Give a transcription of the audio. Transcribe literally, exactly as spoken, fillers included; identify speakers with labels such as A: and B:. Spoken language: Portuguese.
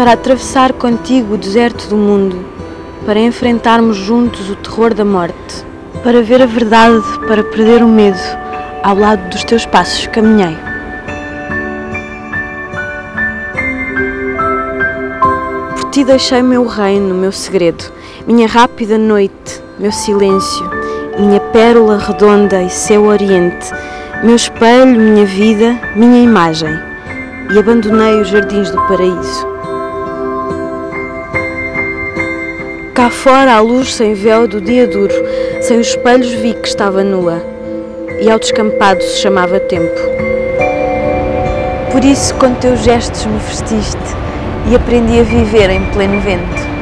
A: para atravessar contigo o deserto do mundo, para enfrentarmos juntos o terror da morte, para ver a verdade, para perder o medo, ao lado dos teus passos caminhei. Por ti deixei meu reino, meu segredo, minha rápida noite, meu silêncio, minha pérola redonda e seu oriente, meu espelho, minha vida, minha imagem, e abandonei os jardins do paraíso. Cá fora, à luz sem véu do dia duro, sem os espelhos vi que estava nua, e ao descampado se chamava tempo. Por isso, com teus gestos me vestiste, e aprendi a viver em pleno vento.